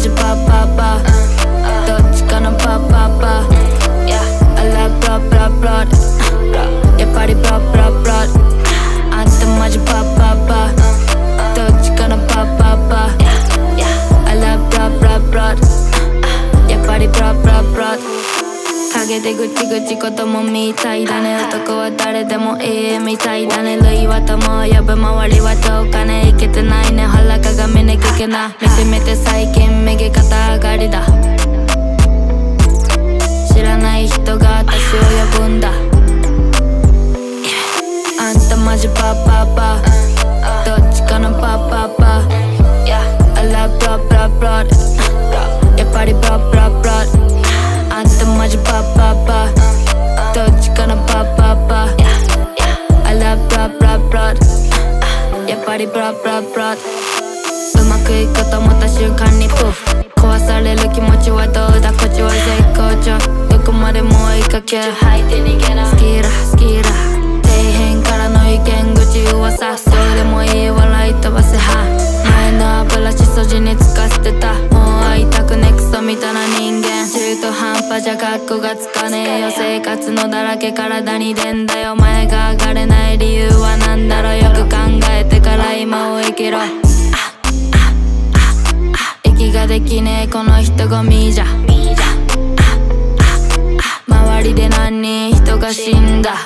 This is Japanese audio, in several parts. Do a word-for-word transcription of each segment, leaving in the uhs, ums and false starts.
ジパパパどっちかのパパパ I love blah blah blah やっぱり blah blah blah あんたマジパパパどっちかのパパパ I love blah blah blah やっぱり blah blah blah 陰でぐちぐちこともみたいだね男は誰でもいいみたいだね類は友を呼ぶ周りはどうかねいけてないね腹鏡に聞けな見てみて最近右肩上がりだ知らない人が私を呼ぶんだあんたマジパパパどっちかのパパパ I love blah blah blah やっぱり blah blah blah あんたマジパパパどっちかのパパパ I love blah blah blah やっぱり blah blah blah うまくいくと思った瞬間にプーフ壊される気持ちはどうだこっちは絶好調どこまでも追いかける吐いて逃げな好きだ好きだ底辺からの意見口噂それでもいい笑い飛ばせは前の油しそじにつかせてたもう会いたくねクソみたいな人間中途半端じゃ格好がつかねえよ生活のだらけ体に出んだよ前が上がれない理由はなんだろうよく考えてから今を生きろ息ができねえこの人混みじゃ周りで何人人が死んだ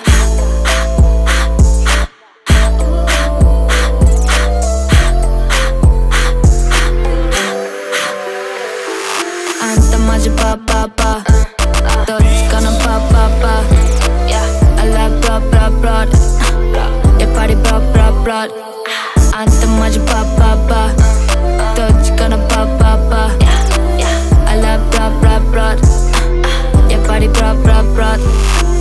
あんたマジパパパどっちかのパパパ I love blah blah blah やっぱり blah blah blah あんたマジパパパどっちかのパパパ I love blah blah blah やっぱり blah blah blah